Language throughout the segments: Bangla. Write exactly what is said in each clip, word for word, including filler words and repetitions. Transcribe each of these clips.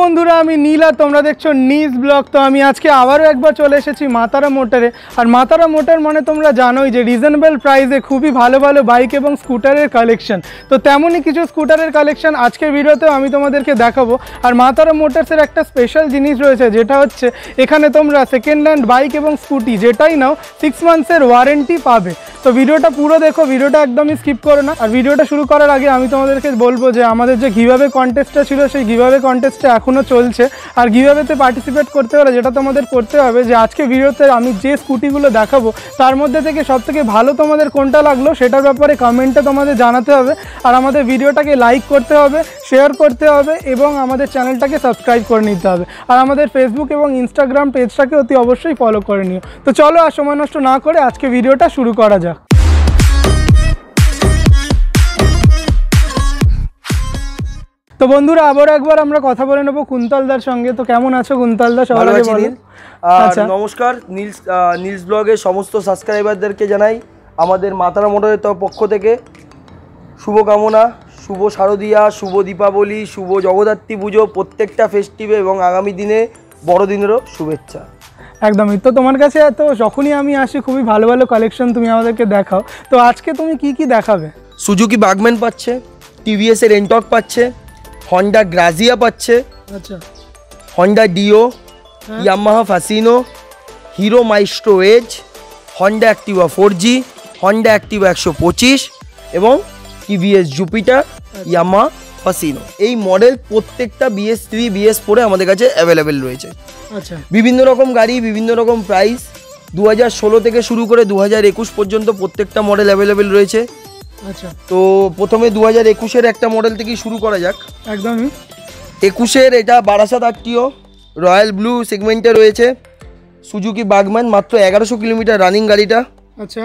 বন্ধুরা আমি নীল আর তোমরা দেখছো নিজ ব্লগ। তো আমি আজকে আবারও একবার চলে এসেছি মাতারা মোটরে। আর মাতারা মোটর মানে তোমরা জানোই যে রিজনেবল প্রাইসে খুবই ভালো ভালো বাইক এবং স্কুটারের কালেকশন। তো তেমনই কিছু স্কুটারের কালেকশন আজকের ভিডিওতেও আমি তোমাদেরকে দেখাবো। আর মাতারা মোটরসের একটা স্পেশাল জিনিস রয়েছে, যেটা হচ্ছে এখানে তোমরা সেকেন্ড হ্যান্ড বাইক এবং স্কুটি যেটাই নাও সিক্স মান্থসের ওয়ারেন্টি পাবে। তো ভিডিওটা পুরো দেখো, ভিডিওটা একদমই স্কিপ করো না। আর ভিডিওটা শুরু করার আগে আমি তোমাদেরকে বলবো যে আমাদের যে গিভঅ্যাওয়ে কন্টেস্টটা ছিল সেই গিভঅ্যাওয়ে কন্টেস্টটা এখনও চলছে। আর গিভঅ্যাওয়েতে পার্টিসিপেট করতে হলে যেটা তোমাদের করতে হবে যে আজকে ভিডিওতে আমি যে স্কুটিগুলো দেখাবো তার মধ্যে থেকে সবথেকে ভালো তোমাদের কোনটা লাগলো সেটার ব্যাপারে কমেন্টে তোমাদের জানাতে হবে। আর আমাদের ভিডিওটাকে লাইক করতে হবে, শেয়ার করতে হবে এবং আমাদের চ্যানেলটাকে সাবস্ক্রাইব করে নিতে হবে। আর আমাদের ফেসবুক এবং ইনস্টাগ্রাম পেজটাকে অতি অবশ্যই ফলো করে নিও। তো চলো আর সময় নষ্ট না করে আজকে ভিডিওটা শুরু করা যাক। তো বন্ধুরা আবারও একবার আমরা কথা বলে নেবো কুন্তলদার সঙ্গে। তো কেমন আছো কুন্তলদা? সবার আগে বলো। আচ্ছা, নমস্কার। নীলস নীলস ব্লগের সমস্ত সাবস্ক্রাইবারদেরকে জানাই আমাদের মাতারা মোটরের পক্ষ থেকে শুভকামনা। শুভ শারদীয়া, শুভ দীপাবলি, শুভ জগদ্ধাত্রী পুজো, প্রত্যেকটা ফেস্টিভে এবং আগামী দিনে বড়দিনেরও শুভেচ্ছা। একদমই। তো তোমার কাছে তো যখনই আমি আসি খুবই ভালো ভালো কালেকশন তুমি আমাদেরকে দেখাও। তো আজকে তুমি কি কি দেখাবে? সুজুকি বাগম্যান পাচ্ছে, টিভিএস এর এন্টর্ক পাচ্ছে, হন্ডা গ্রাজিয়া পাচ্ছে, আচ্ছা, Honda Dio, Yamaha Fascino, Hero Maestro Edge, Honda Activa four G, Honda Activa একশো পঁচিশ এবং টিভিএস জুপিটার, ইয়ামাহা ফাসিনো। এই মডেল প্রত্যেকটা বিএস থ্রি বিএস ফোরে আমাদের কাছে অ্যাভেলেবেল রয়েছে। আচ্ছা, বিভিন্ন রকম গাড়ি, বিভিন্ন রকম প্রাইস, দু হাজার ষোলো থেকে শুরু করে দু হাজার একুশ পর্যন্ত প্রত্যেকটা মডেল অ্যাভেলেবেল রয়েছে। আচ্ছা, তো প্রথমে দু হাজার একুশের একটা মডেল থেকেই শুরু করা যাক। একদমই। একুশের এটা বারাসাত আটটিও রয়্যাল ব্লু সেগমেন্টে রয়েছে, সুজুকি বাগম্যান, মাত্র এগারোশো কিলোমিটার রানিং গাড়িটা। আচ্ছা,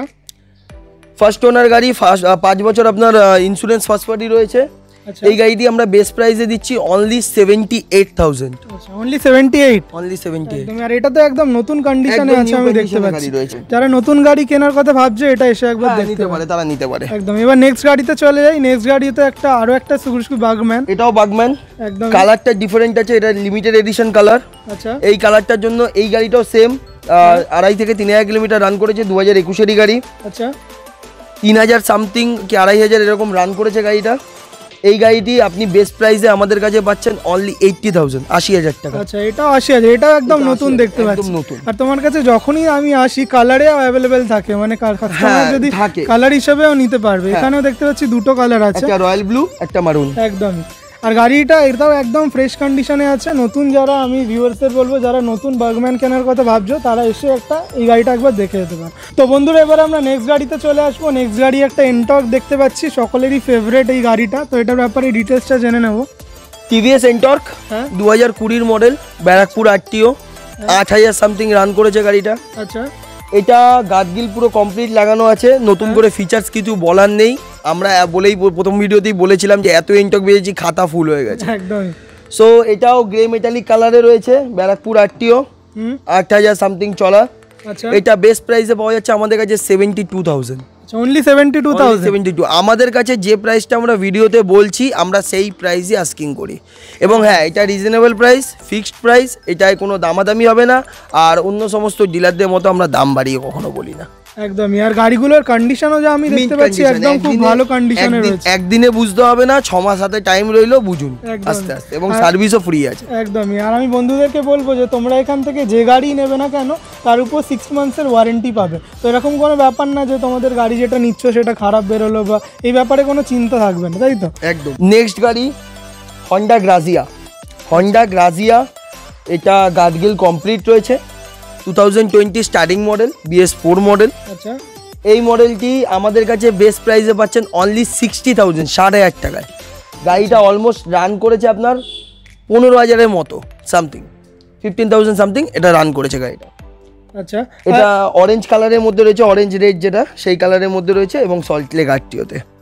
ফার্স্ট ওনার গাড়ি, ফার্স্ট পাঁচ বছর আপনার ইন্স্যুরেন্স ফার্স্ট পার্টি রয়েছে। এই গাড়িটি আমরা বেস্ট প্রাইসে দিচ্ছি অনলি সেভেন্টি এইট থাউজেন্ড। আচ্ছা, only seventy eight. Only seventy eight. আর এটা তো একদম নতুন কন্ডিশনে আছে, আমি দেখতে পাচ্ছি। যারা নতুন গাড়ি কেনার কথা ভাবছে এটা এসে একবার দেখতে পারে, তারা নিতে পারে। একদম। এবার নেক্সট গাড়িতে চলে যাই। নেক্সট গাড়িতে একটা আরো একটা সুজুকি বাগম্যান, এটাও বাগম্যান। একদম। কালারটা ডিফারেন্ট আছে, এটা লিমিটেড এডিশন কালার। আচ্ছা, এই কালারটার জন্য এই গাড়িটাও সেম আড়াই থেকে তিন হাজার কিলোমিটার রান করেছে, দু হাজার একুশেরই গাড়ি। আচ্ছা, তিন হাজার সামথিং কি আড়াই হাজার এরকম রান করেছে গাড়িটা। এই গাড়িটি আপনি বেস্ট প্রাইসে আমাদের কাছে পাচ্ছেন অনলি এইট্টি থাউজেন্ড, আশি হাজার টাকা। আচ্ছা, এটাও আশি হাজার। এটাও একদম নতুন দেখতে পাচ্ছি। আর তোমার কাছে যখনই আমি আসি কালারে অ্যাভেলেবেল থাকে, মানে কাস্টমার যদি কালার হিসেবেও নিতে পারবে। এখানেও দেখতে পাচ্ছি দুটো কালার আছে, একটা রয়্যাল ব্লু, একটা মারুন। একদম। আর গাড়িটা এটাও একদম ফ্রেশ কন্ডিশনে আছে। নতুন যারা, আমি ভিউয়ার্সদের বলবো যারা নতুন বাগম্যান কেনার কথা ভাবছো তারা এসে একটা এই গাড়িটা একবার দেখে যেতে পারে। তো বন্ধুরা এবার আমরা নেক্সট গাড়িতে চলে আসবো। নেক্সট গাড়ি একটা এন্টর্ক দেখতে পাচ্ছি, সকলেরই ফেভারিট এই গাড়িটা। তো এটার ব্যাপারে ডিটেলসটা জেনে নেবো। টিভিএস এন্টর্ক, হ্যাঁ, দু হাজার কুড়ির মডেল, ব্যারাকপুর আটটিও, আট হাজার সামথিং রান করেছে গাড়িটা। আচ্ছা, এটা গার্ডগিল পুরো কমপ্লিট লাগানো আছে, নতুন করে ফিচার্স কিছু বলার নেই। আমরা বলেই প্রথম ভিডিওতেই বলেছিলাম যে এত এন্টর্ক বেরিয়েছি খাতা ফুল হয়ে গেছে। একদম। সো এটাও গ্রে মেটালিক কালারে রয়েছে, ব্যারাকপুর আটটিও, আট হাজার সামথিং চলা। আচ্ছা, এটা বেস্ট প্রাইসে পাওয়া যাচ্ছে আমাদের কাছে seventy two thousand. Only seventy two thousand. Seventy two. আমাদের কাছে যে প্রাইসটা আমরা ভিডিওতে বলছি আমরা সেই প্রাইসই আস্কিং করি। এবং হ্যাঁ, এটা রিজনেবল প্রাইস, ফিক্সড প্রাইস, এটায় কোনো দামাদামি হবে না। আর অন্য সমস্ত ডিলারদের মতো আমরা দাম বাড়িয়ে কখনো বলি না। একদমই। আর গাড়িগুলোর কন্ডিশনও যা আমি দেখতে পাচ্ছি একদম খুব ভালো কন্ডিশনে রয়েছে। একদিনে বুঝতে হবে না, ছ মাস হাতে টাইম রইলো, বুঝুন আস্তে আস্তে। এবং সার্ভিসও ফ্রি আছে। একদমই। আর আমি বন্ধুদেরকে বলবো যে তোমরা এখান থেকে যে গাড়ি নেবে না কেন তার উপর সিক্স মান্থসের ওয়ারেন্টি পাবে। তো এরকম কোনো ব্যাপার না যে তোমাদের গাড়ি যেটা নিচ্ছ সেটা খারাপ বেরোলো, বা এই ব্যাপারে কোনো চিন্তা থাকবে না, তাই তো? একদম। নেক্সট গাড়ি হন্ডা গ্রাজিয়া। হন্ডা গ্রাজিয়া এটা গার্ডগিল কমপ্লিট রয়েছে, two thousand twenty starting model, BS four model. আচ্ছা, এই মডেলটি আমাদের কাছে বেস্ট প্রাইসে পাচ্ছেন অনলি সিক্সটি থাউজেন্ড, ষাট হাজার টাকায়। গাড়িটা অলমোস্ট রান করেছে আপনার পনেরো হাজারের মতো সামথিং, ফিফটিন থাউজেন্ড সামথিং এটা রান করেছে গাড়িটা। আচ্ছা, এটা অরেঞ্জ কালারের মধ্যে রয়েছে, অরেঞ্জ রেড যেটা সেই কালারের মধ্যে রয়েছে, এবং সল্ট লেক আরটিওতে।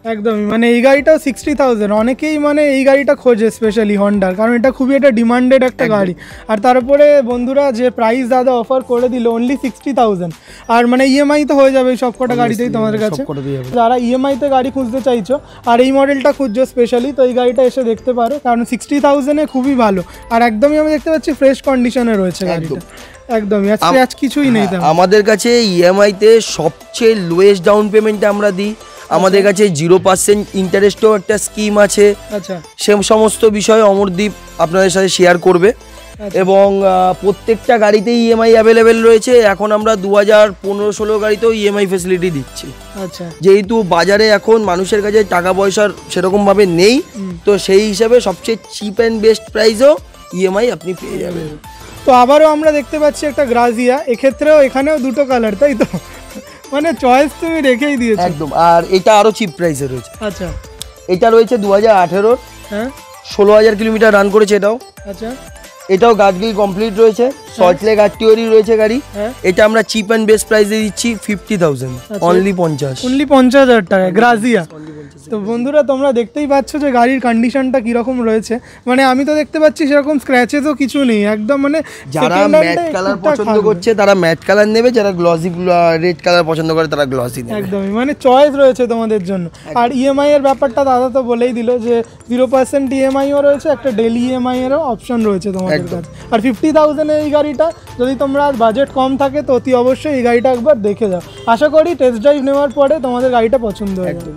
একদমই, মানে এই গাড়িটাও সিক্সটি থাউজেন্ড, অনেকেই মানে এই গাড়িটা খোঁজে স্পেশালি হন্ডার, কারণ এটা খুবই একটা ডিমান্ডেড একটা গাড়ি। আর তারপরে বন্ধুরা যে প্রাইস দাদা অফার করে দিল অনলি সিক্সটি থাউজেন্ড, আর মানে ইএমআই তো হয়ে যাবে সব কটা গাড়িতেই তোমাদের কাছে। যারা ইএমআইতে গাড়ি খুঁজতে চাইছো আর এই মডেলটা খুঁজছো স্পেশালি, তো এই গাড়িটা এসে দেখতে পারো, কারণ সিক্সটি থাউজেন্ডে খুবই ভালো। আর একদমই আমি দেখতে পাচ্ছি ফ্রেশ কন্ডিশনে রয়েছে গাড়িটা, একদমই স্ক্র্যাচ কিছুই নেই। আমাদের কাছে ইএমআই তে সবচেয়ে লোয়েস্ট ডাউন পেমেন্টে আমরা দিই। আমাদের কাছে জিরো পার্সেন্ট ইন্টারেস্টও একটা স্কিম আছে। আচ্ছা, সে সমস্ত বিষয় অমরদীপ আপনাদের সাথে শেয়ার করবে। এবং প্রত্যেকটা গাড়িতেই ইএমআই অ্যাভেলেবেল রয়েছে। এখন আমরা দু হাজার পনেরো ষোলো গাড়িতেও ইএমআই ফেসিলিটি দিচ্ছি। আচ্ছা, যেহেতু বাজারে এখন মানুষের কাছে টাকা পয়সার সেরকমভাবে নেই, তো সেই হিসাবে সবচেয়ে চিপ অ্যান্ড বেস্ট প্রাইসও ইএমআই আপনি পেয়ে যাবেন। তো আবারও আমরা দেখতে পাচ্ছি একটা গ্রাজিয়া, এক্ষেত্রেও এখানেও দুটো কালার, তাই তো? মানে চয়েস তুমি রেখেই দিয়েছো একদম। আর এটা আরো চিপ প্রাইসে রয়েছে। আচ্ছা, এটা রয়েছে দু হাজার আঠেরোর, হ্যাঁ, ষোলো হাজার কিলোমিটার রান করেছে এটাও। আচ্ছা, এটাও গার্ডগিল কমপ্লিট রয়েছে, সল্টলেক আরটিওরই রয়েছে গাড়ি। এটা আমরা চিপ অ্যান্ড বেস্ট প্রাইসে দিচ্ছি ফিফটি থাউজেন্ড, অনলি পঞ্চাশ অনলি পঞ্চাশ হাজার টাকা গ্রাজিয়া। তো বন্ধুরা তোমরা দেখতেই পাচ্ছ যে গাড়ির কন্ডিশনটা কিরকম রয়েছে, মানে আমি তো দেখতে পাচ্ছি সেরকম স্ক্র্যাচেসও কিছু নেই একদম। মানে যারা ম্যাট কালার পছন্দ করছে তারা ম্যাট কালার নেবে, যারা গ্লসি রেড কালার পছন্দ করে তারা গ্লসি নেবে। একদমই, মানে চয়েস রয়েছে তোমাদের জন্য। আর ইএমআই এর ব্যাপারটা দাদা তো বলেই দিল যে জিরো পার্সেন্ট ইএমআইও রয়েছে, একটা ডেলি ইএমআই এরও অপশন রয়েছে তোমাদের কাছে। আর ফিফটি থাউজেন্ডে এই গাড়িটা যদি তোমরা বাজেট কম থাকে তো অতি অবশ্যই এই গাড়িটা একবার দেখে যাও। আশা করি টেস্ট ড্রাইভ নেওয়ার পরে তোমাদের গাড়িটা পছন্দ হয়ে যাবে।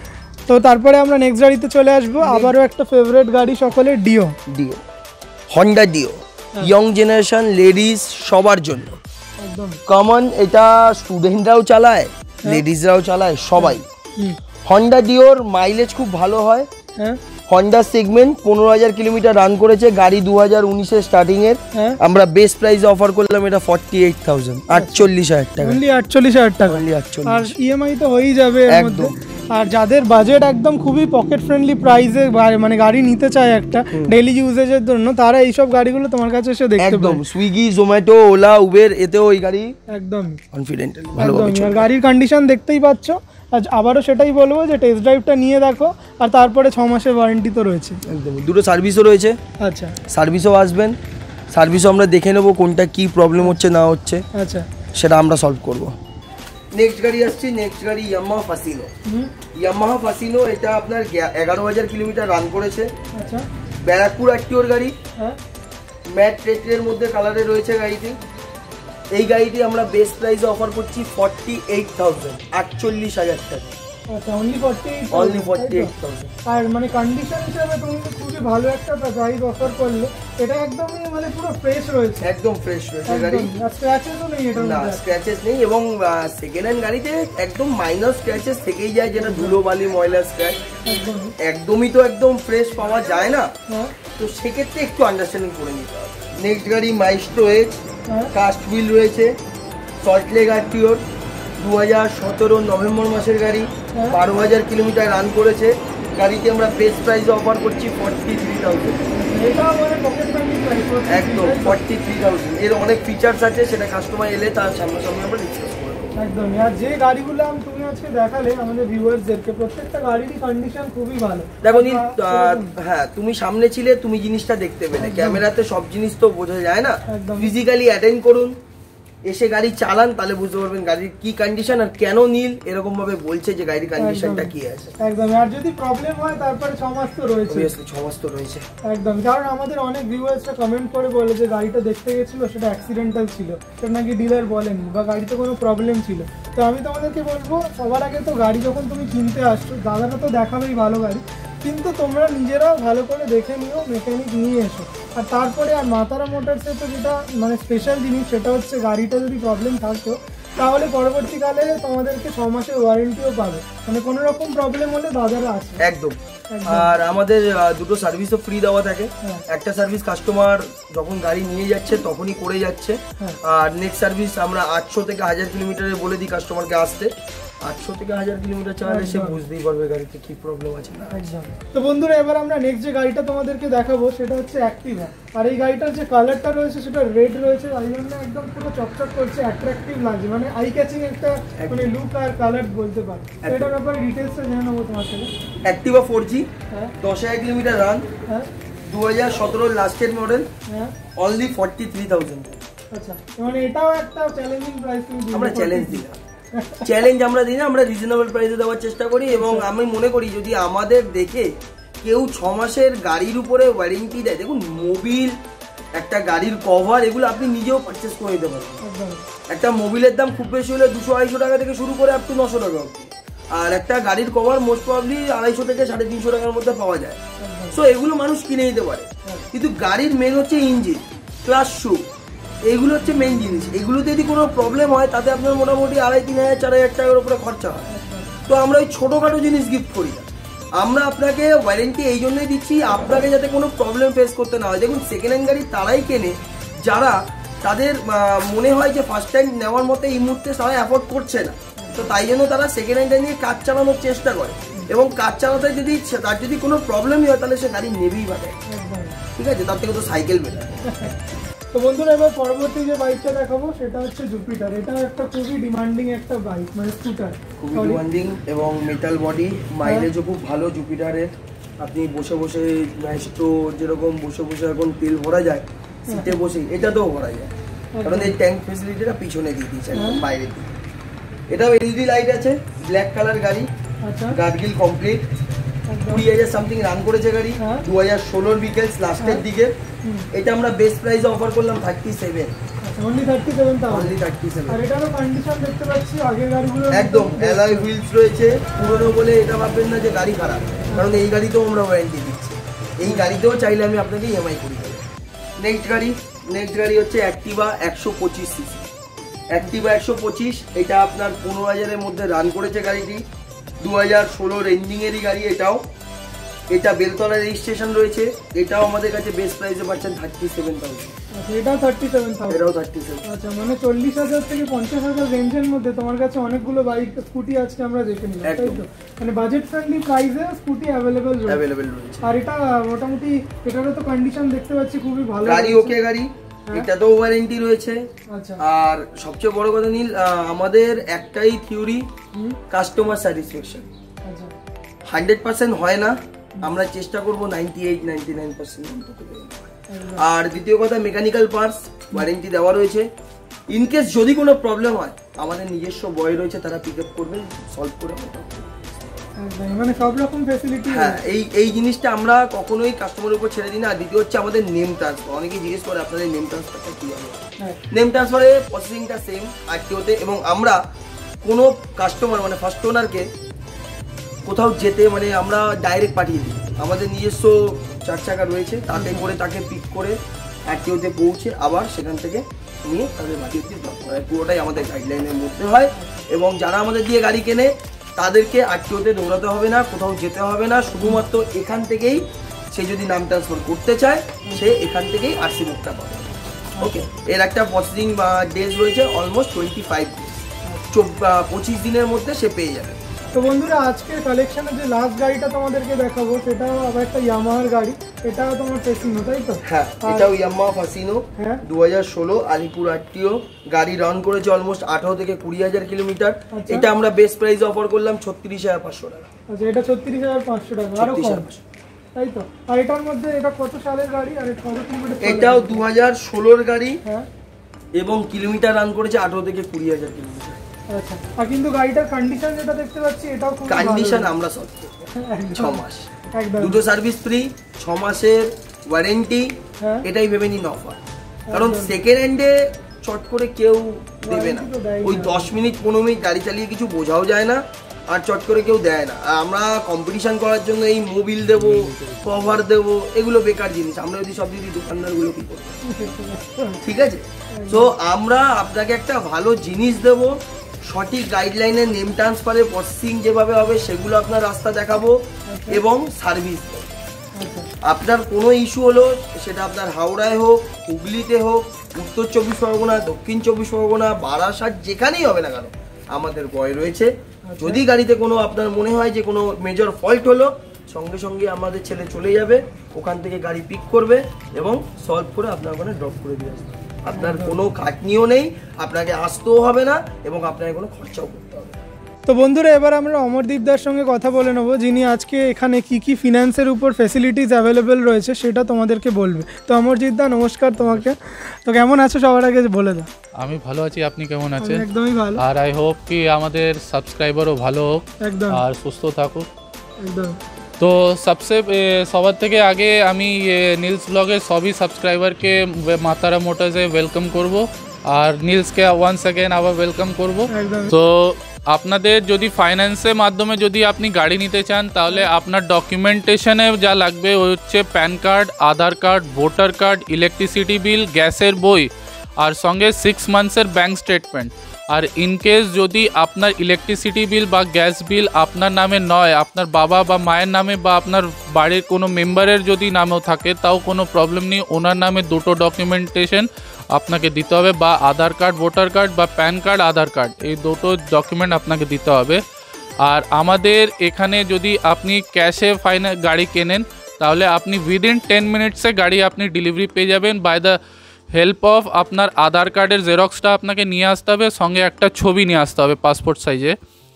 তো তারপরে আমরা নেক্সট গাড়িতে চলে আসবো, আবারও একটা ফেভারিট গাড়ি সকলের, Dio. Dio, Honda Dio, young generation ladies সবার জন্য একদম কমন। এটা স্টুডেন্টরাও চালায়, লেডিসরাও চালায়, সবাই। হন্ডা ডিওর মাইলেজ খুব ভালো হয়। হ্যাঁ, হন্ডা সেগমেন্ট, পনেরো হাজার কিলোমিটার রান করেছে গাড়ি, দু হাজার উনিশের স্টার্টিং এর। আমরা বেস্ট প্রাইসে অফার করলাম এটা ফর্টি এইট থাউজেন্ড, আটচল্লিশ হাজার টাকা, অনলি আটচল্লিশ হাজার টাকা। আর ইএমআই তো হয়েই যাবে এর মধ্যে। আর যাদের বাজেট একদম খুবই পকেট ফ্রেন্ডলি প্রাইসে মানে গাড়ি নিতে চায় একটা ডেইলি ইউজেজের জন্য, তারা এইসব গাড়িগুলো তোমার কাছে এসে দেখতে পাবে। সুইগি, জোম্যাটো, ওলা, উবের, এতেও এই গাড়ি একদম কনফিডেন্ট। আর গাড়ির কন্ডিশন দেখতেই পাচ্ছ। আজ আবারও সেটাই বলবো যে টেস্ট ড্রাইভটা নিয়ে দেখো, আর তারপরে ছ মাসের ওয়ারেন্টি তো রয়েছে। একদম, দুটো সার্ভিসও রয়েছে। আচ্ছা, সার্ভিসও আসবেন, সার্ভিসও আমরা দেখে নেবো কোনটা কি প্রবলেম হচ্ছে না হচ্ছে। আচ্ছা, সেটা আমরা সলভ করব। নেক্সট গাড়ি আসছে, নেক্সট গাড়ি ইয়ামাহা ফাসিনো। ইয়ামাহা ফাসিনো এটা আপনার এগারো হাজার কিলোমিটার রান করেছে। আচ্ছা, ব্যারাকপুর আরটিওর গাড়ি, হ্যাঁ, ম্যাট রেটের মধ্যে কালারে রয়েছে গাড়িটি। এই গাড়িটি আমরা বেস্ট প্রাইসে অফার করছি ফর্টি এইট থাউজেন্ড, আটচল্লিশ হাজার টাকা। আচ্ছা, only forty eight, only forty eight thousand. আর মানে কন্ডিশন হিসেবে তুমি খুবই ভালো একটা প্রাইস অফার করলে। এটা একদমই মানে পুরো ফ্রেশ রয়েছে, একদম ফ্রেশ রয়েছে গাড়ি, আর স্ক্র্যাচেসও নেই এটার না মধ্যে। স্ক্র্যাচেস নেই। এবং সেকেন্ড হ্যান্ড গাড়িতে একদম মাইনর স্ক্র্যাচেস থেকেই যায়, যেটা ধুলো বালি ময়লা স্ক্র্যাচ, একদমই তো একদম ফ্রেশ পাওয়া যায় না। তো সেক্ষেত্রে একটু আন্ডারস্ট্যান্ডিং করে নিতে হবে। নেক্সট গাড়ি মাইস্ট্রো এজ, কাস্ট হুইল রয়েছে, সল্টলেক আরটিওর, দু হাজার সতেরো নভেম্বর মাসের গাড়ি, বারো হাজার কিলোমিটার রান করেছে। গাড়িতে আমরা বেস্ট প্রাইসে অফার করছি ফর্টি থ্রি থাউজেন্ড, একদম ফর্টি থ্রি থাউজেন্ড। এর অনেক ফিচার্স আছে, সেটা কাস্টমার এলে তার সামনাসামনি আমরা ডিসকাস করবো। একদমই। আর যে গাড়িগুলো আমি তুমি আজকে দেখালে আমাদের ভিউয়ার্সদেরকে, প্রত্যেকটা গাড়িরই কন্ডিশন খুবই ভালো। দেখো নি, হ্যাঁ তুমি সামনে ছিলে, তুমি জিনিসটা দেখতে পেলে। ক্যামেরাতে সব জিনিস তো বোঝা যায় না, ফিজিক্যালি অ্যাটেন্ড করুন, এসে গাড়ি চালান, তাহলে বুঝতে পারবেন গাড়ির কি কন্ডিশন আর কেন নীল এরকম ভাবে বলছে যে গাড়ির কন্ডিশনটা কি আছে। একদম। আর যদি প্রবলেম হয় তারপরে ছ মাস তো রয়েছে, ছ মাস তো রয়েছে। একদম, কারণ আমাদের অনেক ভিউয়ার্সরা কমেন্ট করে বলে যে গাড়িটা দেখতে গেছিল সেটা অ্যাক্সিডেন্টাল ছিল, সেটা নাকি ডিলার বলেনি, বা গাড়িতে কোনো প্রবলেম ছিল। তো আমি তোমাদেরকে বলবো সবার আগে তো গাড়ি যখন তুমি কিনতে আসছো, দাদারা তো দেখাবেই ভালো গাড়ি, কিন্তু তোমরা নিজেরাও ভালো করে দেখে নিও, মেকানিক নিয়ে এসো। আর তারপরে আর মাতারা মোটরসে তো যেটা মানে স্পেশাল জিনিস, সেটা হচ্ছে গাড়িটা যদি প্রবলেম থাকতো তাহলে পরবর্তীকালে তোমাদেরকে ছ মাসের ওয়ারেন্টিও পাবে, মানে কোনো রকম প্রবলেম হলে দাদারা আছে। একদম। আর আমাদের দুটো সার্ভিসও ফ্রি দেওয়া থাকে। একটা সার্ভিস কাস্টমার যখন গাড়ি নিয়ে যাচ্ছে তখনই করে যাচ্ছে, আর নেক্সট সার্ভিস আমরা আটশো থেকে হাজার কিলোমিটারে বলে দিই কাস্টমারকে আসতে। আটশো থেকে হাজার কিলোমিটার চালালে সে বুঝতেই পারবে গাড়িতে কি প্রবলেম আছে না। একদম। তো বন্ধুরা এবার আমরা নেক্সট যে গাড়িটা তোমাদেরকে দেখাবো সেটা হচ্ছে অ্যাক্টিভা। আর এই গাড়িটার যে কালারটা রয়েছে সেটা রেড রয়েছে, তাই জন্য একদম পুরো চকচক করছে, অ্যাট্রাকটিভ লাগছে, মানে আই ক্যাচিং একটা মানে লুক আর কালার বলতে পারো। এটার ব্যাপারে ডিটেলসটা জেনে নেবো তোমার থেকে। অ্যাক্টিভা ফোর জি, হ্যাঁ দশ হাজার কিলোমিটার রান, হ্যাঁ দু হাজার সতেরোর লাস্টের মডেল, হ্যাঁ অনলি ফর্টি থ্রি থাউজেন্ড। আচ্ছা, মানে এটাও একটা চ্যালেঞ্জিং প্রাইস তুমি দিলে। আমরা চ্যালেঞ্জ দিই না, চ্যালেঞ্জ আমরা দিই না, আমরা রিজনেবল প্রাইসে দেওয়ার চেষ্টা করি। এবং আমি মনে করি যদি আমাদের দেখে কেউ ছ মাসের গাড়ির উপরে ওয়ারেন্টি দেয়, দেখুন মোবিল, একটা গাড়ির কভার, এগুলো আপনি নিজেও পারচেস করে নিতে পারবেন। একটা মোবিলের দাম খুব বেশি হলে দুশো আড়াইশো টাকা থেকে শুরু করে আপ টু নশো টাকা অব্দি, আর একটা গাড়ির কভার মোস্ট প্রবলি আড়াইশো থেকে সাড়ে তিনশো টাকার মধ্যে পাওয়া যায়। সো এগুলো মানুষ কিনে নিতে পারে, কিন্তু গাড়ির মেন হচ্ছে ইঞ্জিন প্লাস শু, এইগুলো হচ্ছে মেন জিনিস। এগুলোতে যদি কোনো প্রবলেম হয় তাতে আপনার মোটামুটি আড়াই তিন হাজার চার হাজার টাকার উপরে খরচা হয়। তো আমরা ওই ছোটোখাটো জিনিস গিফট করি না, আমরা আপনাকে ওয়ারেন্টি এই জন্যই দিচ্ছি আপনাকে যাতে কোনো প্রবলেম ফেস করতে না হয়। দেখুন সেকেন্ড হ্যান্ড গাড়ি তারাই কেনে যারা তাদের মনে হয় যে ফার্স্ট টাইম নেওয়ার মতো এই মুহূর্তে তারা অ্যাফোর্ড করছে না, তো তাই জন্য তারা সেকেন্ড হ্যান্ডটা নিয়ে কাজ চালানোর চেষ্টা করে। এবং কাজ চালাতে যদি তার যদি কোনো প্রবলেমই হয় তাহলে সে গাড়ি নেবেই পারে, ঠিক আছে, তার থেকে তো সাইকেল বেটার। তো বন্ধুরা এবার পরবর্তী যে বাইকটা দেখাবো সেটা হচ্ছে জুপিটার। এটা একটা খুবই ডিমান্ডিং একটা বাইক, মানে স্কুটার, খুবই ডিমান্ডিং এবং মেটাল বডি, মাইলেজও খুব ভালো জুপিটারের। আপনি বসে বসে ম্যাস্ট্রো যেরকম বসে বসে এখন তেল ভরা যায় সিটে বসে, এটাতেও ভরা যায়, কারণ এই ট্যাঙ্ক ফেসিলিটিটা পিছনে দিয়ে দিয়েছে একদম বাইরের দিকে। এটাও এলইডি লাইট আছে, ব্ল্যাক কালার গাড়ি, গার্ডগিল কমপ্লিট, কুড়ি হাজার সামথিং রান করেছে গাড়ি, দু হাজার ষোলোর বিকেলস লাস্টের দিকে। এটা আমরা বেস্ট প্রাইসে অফার করলাম থার্টি সেভেন, একদম অ্যালয় হুইলস রয়েছে, পুরনো বলে এটা ভাববেন না যে গাড়ি খারাপ, কারণ এই গাড়িতেও আমরা ওয়ারেন্টি দিচ্ছি, এই গাড়িতেও চাইলে আমি আপনাকে ইএমআই করে দেবো। নেক্সট গাড়ি নেক্সট গাড়ি হচ্ছে অ্যাক্টিভা একশো পঁচিশ সিসি। অ্যাক্টিভা একশো পঁচিশ, এটা আপনার পনেরো হাজারের মধ্যে রান করেছে গাড়িটি, দু হাজার ষোলোর এন্ডিংয়েরই গাড়ি এটাও। এটা বেলতলা রেজিস্ট্রেশন রয়েছে, এটাও আমাদের কাছে বেস্ট প্রাইসে পাচ্ছেন থার্টি সেভেন থাউজেন্ড। এটাও থার্টি সেভেন থাউজেন্ড, এটাও থার্টি সেভেন। আচ্ছা, মানে চল্লিশ হাজার থেকে পঞ্চাশ হাজার রেঞ্জের মধ্যে তোমার কাছে অনেকগুলো বাইক স্কুটি আজকে আমরা দেখে নিলাম, তাই তো? মানে বাজেট ফ্রেন্ডলি প্রাইসে স্কুটি অ্যাভেলেবল অ্যাভেলেবল রয়েছে। আর এটা মোটামুটি এটারও তো কন্ডিশন দেখতে পাচ্ছি খুবই ভালো, গাড়ি ওকে গাড়ি, এটা তো ওয়ারেন্টি রয়েছে। আচ্ছা, আর সবচেয়ে বড় কথা নীল, আমাদের একটাই থিওরি, কাস্টমার স্যাটিসফ্যাকশন। আচ্ছা, হান্ড্রেড পার্সেন্ট হয় না, আমরা চেষ্টা করবো ninety eight ninety nine percent অন্তত। আর দ্বিতীয় কথা, মেকানিক্যাল পার্টস ওয়ারেন্টি দেওয়া রয়েছে। ইনকেস যদি কোনো প্রবলেম হয় আমাদের নিজস্ব বয় রয়েছে, তারা পিক আপ করবে, সলভ করে মানে সব রকম ফ্যাসিলিটি। হ্যাঁ, এই এই জিনিসটা আমরা কখনোই কাস্টমারের উপর ছেড়ে দিই না। আর দ্বিতীয় হচ্ছে আমাদের নেম ট্রান্সফার, অনেকেই জিজ্ঞেস করে আপনাদের নেম ট্রান্সফারটা কী হবে। নেম ট্রান্সফারে প্রসেসিংটা সেম আরটিওতে, এবং আমরা কোনো কাস্টমার মানে ফার্স্ট ওনারকে কোথাও যেতে মানে আমরা ডাইরেক্ট পাঠিয়ে দিই, আমাদের নিজস্ব চার চাকা রয়েছে, তাতে করে তাকে পিক করে আরটিওতে পৌঁছে আবার সেখান থেকে নিয়ে তাদের বাড়ি অব্দি ড্রপ করা হয়। পুরোটাই আমাদের গাইডলাইনের মধ্যে হয়। এবং যারা আমাদের দিয়ে গাড়ি কেনে তাদেরকে আরটিওতে দৌড়াতে হবে না, কোথাও যেতে হবে না, শুধুমাত্র এখান থেকেই সে যদি নাম ট্রান্সফার করতে চায় সে এখান থেকেই আরসি বুকটা পাবে। ওকে, এর একটা প্রসেসিং বা ডেজ রয়েছে অলমোস্ট টোয়েন্টি ফাইভ ডেজ, পঁচিশ দিনের মধ্যে সে পেয়ে যাবে। তো বন্ধুরা আজকের কালেকশনের যে লাস্ট গাড়িটা তোমাদেরকে দেখাবো সেটাও আবার একটা ইয়ামাহার গাড়ি, এটাও তোমার ফেসিনো, তাই তো? হ্যাঁ, এটাও ইয়ামাহা ফাসিনো, দু হাজার ষোলো আলিপুর আরটিও গাড়ি, রান করেছে অলমোস্ট আঠারো থেকে কুড়ি হাজার কিলোমিটার। এটা আমরা বেস্ট প্রাইস অফার করলাম ছত্রিশ হাজার পাঁচশো টাকা। আচ্ছা, এটা ছত্রিশ হাজার পাঁচশো টাকা, আরো কম, তাই তো? আর এটার মধ্যে এটা কত সালের গাড়ি আর কত কিলোমিটার? এটাও দু হাজার ষোলোর গাড়ি, হ্যাঁ, এবং কিলোমিটার রান করেছে আঠারো থেকে কুড়ি হাজার কিলোমিটার। আচ্ছা, আর কিন্তু গাড়িটার কন্ডিশন যেটা দেখতে পাচ্ছি এটাও খুব কন্ডিশন আমরা সব ছ মাস দুটো সার্ভিস ফ্রি, ছ মাসের ওয়ারেন্টি, এটাই ভেবে নিন অফার। কারণ সেকেন্ড হ্যান্ডে চট করে কেউ দেবে না, ওই দশ মিনিট পনেরো মিনিট গাড়ি চালিয়ে কিছু বোঝাও যায় না, আর চট করে কেউ দেয় না। আর আমরা কম্পিটিশন করার জন্য এই মোবিল দেবো, কভার দেবো, এগুলো বেকার জিনিস। আমরা যদি সব যদি দোকানদারগুলো কি করবো, ঠিক আছে? তো আমরা আপনাকে একটা ভালো জিনিস দেবো, সঠিক গাইডলাইনের নেম ট্রান্সফারে প্রসেসিং যেভাবে হবে সেগুলো আপনার রাস্তা দেখাবো, এবং সার্ভিস দেবো। আপনার কোনো ইস্যু হলো সেটা আপনার হাওড়ায় হোক, হুগলিতে হোক, উত্তর চব্বিশ পরগনা, দক্ষিণ চব্বিশ পরগনা, বারাসাত, যেখানেই হবে না কেন আমাদের বয় রয়েছে। যদি গাড়িতে কোনো আপনার মনে হয় যে কোনো মেজর ফল্ট হলো, সঙ্গে সঙ্গে আমাদের ছেলে চলে যাবে, ওখান থেকে গাড়ি পিক করবে এবং সলভ করে আপনার ওখানে ড্রপ করে দিয়ে আসবে। আপনার কোনো খাটনিও নেই, আপনাকে আসতেও হবে না এবং আপনাকে কোনো খরচাও করতে হবে। তো বন্ধুরা, এবার আমরা অমরদীপ দার সঙ্গে কথা বলে নেব, যিনি আজকে এখানে কি কি ফিনান্সের উপর ফ্যাসিলিটিস অ্যাভেলেবেল রয়েছে সেটা তোমাদেরকে বলবে। তো অমরজিৎ দা, নমস্কার তোমাকে। তো কেমন আছো সবার আগে বলে দাও। আমি ভালো আছি, আপনি কেমন আছেন? একদমই ভালো। আর আই হোপ কি আমাদের সাবস্ক্রাইবারও ভালো হোক একদম, আর সুস্থ থাকুক। একদম। তো সবসে সবার থেকে আগে আমি নীলস ব্লগের সবই সাবস্ক্রাইবারকে মাতারা মোটরসে ওয়েলকাম করব আর নীলসকে ওয়ান সেকেন্ড আবার ওয়েলকাম করব। তো আপনাদের যদি ফাইন্যান্সের মাধ্যমে যদি আপনি গাড়ি নিতে চান, তাহলে আপনার ডকুমেন্টেশনে যা লাগবে ওই হচ্ছে PAN card, Aadhaar card, voter card, electricity bill, গ্যাসের বই আর সঙ্গে সিক্স মান্থসের ব্যাঙ্ক স্টেটমেন্ট। আর ইনকেস যদি আপনার ইলেকট্রিসিটি বিল বা গ্যাস বিল আপনার নামে নয়, আপনার বাবা বা মায়ের নামে বা আপনার বাড়ির কোনো মেম্বারের যদি নামেও থাকে, তাও কোনো প্রবলেম নেই, ওনার নামে দুটো ডকুমেন্টেশন আপনাকে দিতে হবে, বা আধার কার্ড, ভোটার কার্ড বা প্যান কার্ড, আধার কার্ড, এই দুটো ডকুমেন্ট আপনাকে দিতে হবে। আর আমাদের এখানে যদি আপনি ক্যাশে ফাইনাল গাড়ি কেনেন, তাহলে আপনি উইদিন টেন মিনিটসে গাড়ি আপনি ডেলিভারি পেয়ে যাবেন বাই দ্য হেল্প অফ আপনার আধার কার্ডের জেরক্সটা আপনাকে নিয়ে আসতে হবে, সঙ্গে একটা ছবি নিয়ে আসতে হবে পাসপোর্ট সাইজে।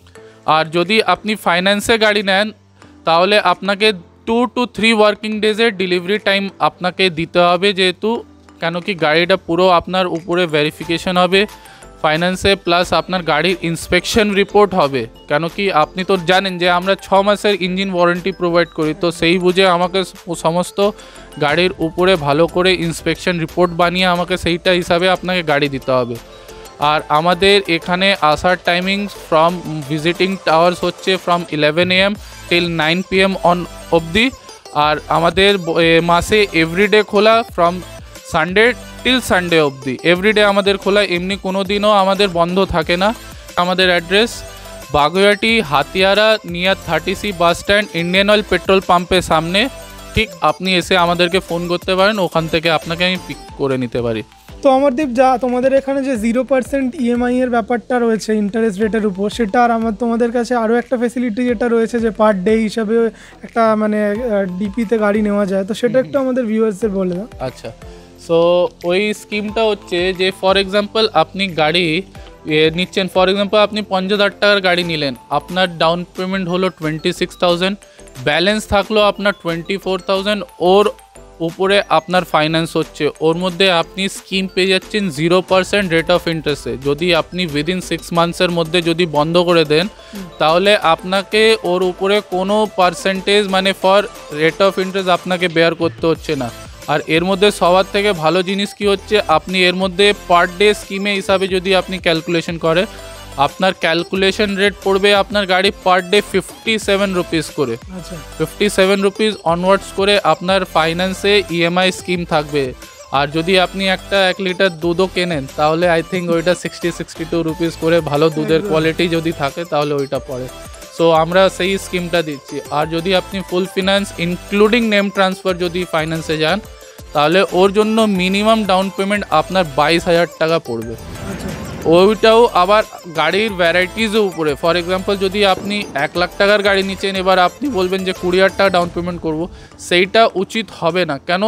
আর যদি আপনি ফাইন্যান্সে গাড়ি নেন, তাহলে আপনাকে টু টু থ্রি ওয়ার্কিং ডেজের ডেলিভারি টাইম আপনাকে দিতে হবে, যেহেতু কেন কি গাড়িটা পুরো আপনার উপরে ভেরিফিকেশন হবে ফাইন্যান্সে, প্লাস আপনার গাড়ির ইন্সপেকশন রিপোর্ট হবে। কেন কি আপনি তো জানেন যে আমরা ছ মাসের ইঞ্জিন ওয়ারেন্টি প্রোভাইড করি, তো সেই বুঝে আমাকে সমস্ত গাড়ির উপরে ভালো করে ইন্সপেকশন রিপোর্ট বানিয়ে আমাকে সেইটা হিসাবে আপনাকে গাড়ি দিতে হবে। আর আমাদের এখানে আসার টাইমিংস ফ্রম ভিজিটিং টাওয়ার্স হচ্ছে from eleven A M till nine P M on অবধি। আর আমাদের মাসে এভরিডে খোলা ফ্রম সানডে টিল সানডে অবধি, এভরিডে আমাদের খোলা, এমনি কোনো দিনও আমাদের বন্ধ থাকে না। আমাদের address Baguiati Hatiara near thirty C bus stand, Indian Oil petrol পাম্পের সামনে। ঠিক আপনি এসে আমাদেরকে ফোন করতে পারেন, ওখান থেকে আপনাকে আমি পিক করে নিতে পারি। তো অমরদীপ, যা তোমাদের এখানে যে জিরো পার্সেন্ট ইএমআই এর ব্যাপারটা রয়েছে ইন্টারেস্ট রেটের উপর, সেটা আর আমার তোমাদের কাছে আরও একটা ফেসিলিটি যেটা রয়েছে যে পার ডে হিসাবে একটা মানে ডিপিতে গাড়ি নেওয়া যায়, তো সেটা একটু আমাদের ভিউয়ার্সদের বলে দাও। আচ্ছা, সো ওই স্কিমটা হচ্ছে যে ফর এক্সাম্পল আপনি গাড়ি নিচ্ছেন, ফর এক্সাম্পল আপনি পঞ্চাশ হাজার টাকার গাড়ি নিলেন, আপনার ডাউন পেমেন্ট হলো টোয়েন্টি সিক্স থাউজেন্ড, ব্যালেন্স থাকলো আপনার টোয়েন্টি ফোর থাউজেন্ড, ওর উপরে আপনার ফাইন্যান্স হচ্ছে, ওর মধ্যে আপনি স্কিম পেয়ে যাচ্ছেন জিরো পার্সেন্ট রেট অফ ইন্টারেস্টে। যদি আপনি উইদিন সিক্স মান্থসের মধ্যে যদি বন্ধ করে দেন, তাহলে আপনাকে ওর উপরে কোনো পার্সেন্টেজ মানে ফর রেট অফ ইন্টারেস্ট আপনাকে বেয়ার করতে হচ্ছে না। আর এর মধ্যে সবার থেকে ভালো জিনিস কি হচ্ছে, আপনি এর মধ্যে পার ডে স্কিমে হিসাবে যদি আপনি ক্যালকুলেশন করে, আপনার ক্যালকুলেশন রেট পড়বে আপনার গাড়ি per day fifty seven rupees করে, ফিফটি সেভেন রুপিস অনওয়ার্ডস করে আপনার ফাইন্যান্সে ইএমআই স্কিম থাকবে। আর যদি আপনি একটা এক লিটার দুধও কেনেন, তাহলে আই থিঙ্ক ওইটা সিক্সটি সিক্সটি টু রুপিস করে, ভালো দুধের কোয়ালিটি যদি থাকে তাহলে ওইটা পড়ে। সো আমরা সেই স্কিমটা দিচ্ছি। আর যদি আপনি full finance including name transfer যদি ফাইন্যান্সে যান, তাহলে ওর জন্য মিনিমাম ডাউন পেমেন্ট আপনার বাইশ হাজার টাকা পড়বে। ওইটাও আবার গাড়ির ভ্যারাইটিজের উপরে। ফর এক্সাম্পল যদি আপনি এক লাখ টাকার গাড়ি নিচ্ছেন, এবার আপনি বলবেন যে কুড়ি হাজার টাকা ডাউন পেমেন্ট করবো, সেইটা উচিত হবে না। কেন?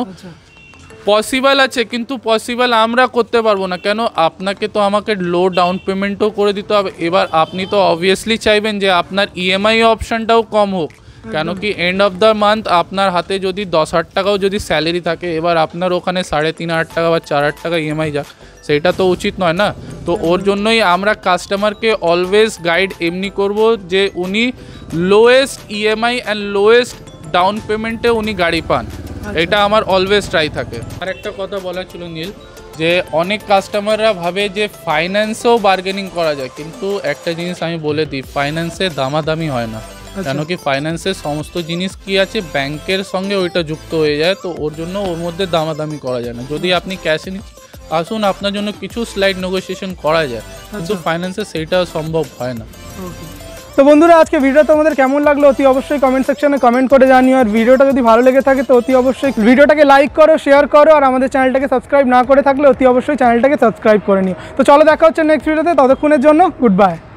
পসিবল আছে, কিন্তু পসিবল আমরা করতে পারবো না। কেন? আপনাকে তো আমাকে লো ডাউন পেমেন্টও করে দিতে হবে। এবার আপনি তো অবভিয়াসলি চাইবেন যে আপনার ইএমআই অপশানটাও কম হোক, কেন কি এন্ড অফ দ্য মান্থ আপনার হাতে যদি দশ হাজার টাকাও যদি স্যালারি থাকে, এবার আপনার ওখানে সাড়ে তিন হাজার টাকা বা চার হাজার টাকা ইএমআই যাক, সেইটা তো উচিত নয় না। তো ওর জন্যই আমরা কাস্টমারকে অলওয়েজ গাইড এমনি করব যে উনি lowest EMI and lowest down পেমেন্টে উনি গাড়ি পান, এটা আমার অলওয়েজ ট্রাই থাকে। আর একটা কথা বলা ছিল নীল, যে অনেক কাস্টমাররা ভাবে যে ফাইন্যান্সেও বার্গেনিং করা যায়, কিন্তু একটা জিনিস আমি বলে দিই, ফাইন্যান্সে দামাদামি হয় না। কেন কি ফাইন্যান্সের সমস্ত জিনিস কি আছে ব্যাংকের সঙ্গে ওইটা যুক্ত হয়ে যায়, তো ওর জন্য ওর মধ্যে দামাদামি করা যায় না। যদি আপনি ক্যাশে আসুন, আপনার জন্য কিছু স্লাইড নেগোসিয়েশন করা যায়, কিন্তু ফাইন্যান্সে সেইটা সম্ভব হয় না। তো বন্ধুরা, আজকে ভিডিও তোমাদের কেমন লাগলো অতি অবশ্যই কমেন্ট সেকশনে কমেন্ট করে জানিও। আর ভিডিওটা যদি ভালো লেগে থাকে তো অতি অবশ্যই ভিডিওটাকে লাইক করো, শেয়ার করো, আর আমাদের চ্যানেলটাকে সাবস্ক্রাইব না করে থাকলে অতি অবশ্যই চ্যানেলটাকে সাবস্ক্রাইব করে নিও। তো চলো, দেখা হচ্ছে নেক্সট ভিডিওতে, ততক্ষণের জন্য গুড বাই।